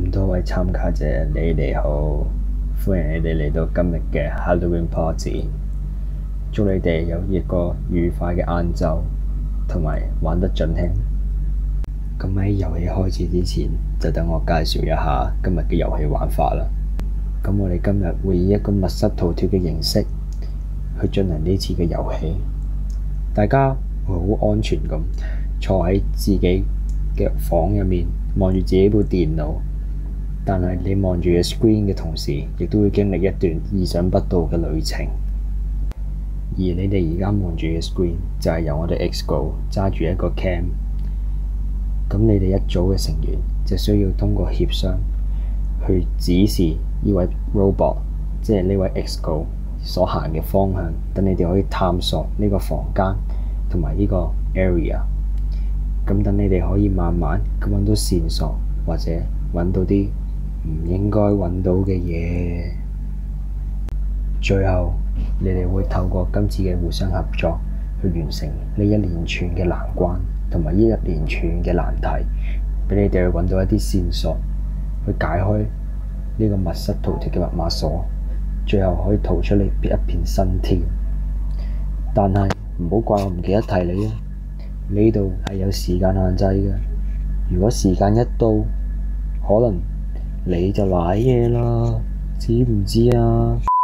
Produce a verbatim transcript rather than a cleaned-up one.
咁多位參加者，你哋好，歡迎你哋嚟到今日嘅 Halloween Party。祝你哋有一個愉快嘅晏晝，同埋玩得盡興。咁喺遊戲開始之前，就等我介紹一下今日嘅遊戲玩法啦。咁我哋今日會以一個密室逃脫嘅形式去進行呢次嘅遊戲。大家會好安全咁坐喺自己嘅房入面，望住自己部電腦。但係你望住個 screen 嘅同時，亦都會經歷一段意想不到嘅旅程。而你哋而家望住嘅 screen 就係由我哋 Xgo 揸住一個 cam。咁你哋一組嘅成員就需要通過協商去指示呢位 robot， 即係呢位 Xgo 所行嘅方向，等你哋可以探索呢個房間同埋呢個 area。咁等你哋可以慢慢咁揾到線索，或者揾到啲唔應該揾到嘅嘢。最後你哋會透過今次嘅互相合作去完成呢一連串嘅難關同埋呢一連串嘅難題，俾你哋去揾到一啲線索，去解開呢個密室逃脫嘅密碼鎖，最後可以逃出嚟一片新天。但係唔好怪我唔記得提你啊，呢度係有時間限制嘅。如果時間一到，可能你就賴嘢啦，知唔知啊？